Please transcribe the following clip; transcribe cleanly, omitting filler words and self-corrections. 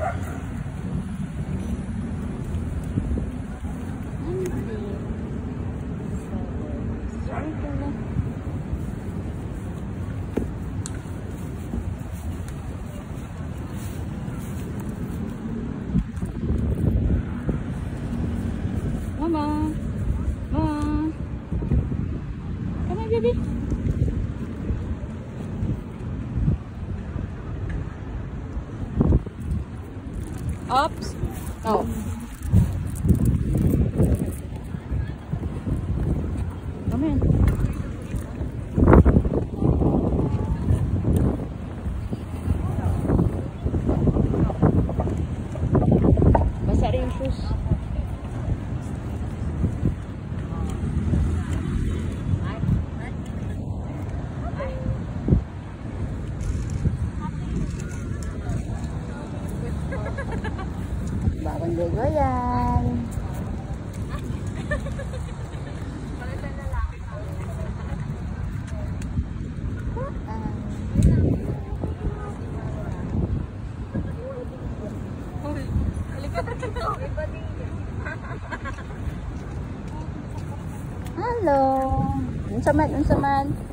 Mama, Mama, come on, baby. Oops. Oh. Come in. Basa rin yung shoes. Bagong ligo yan. Hello. Unsa man?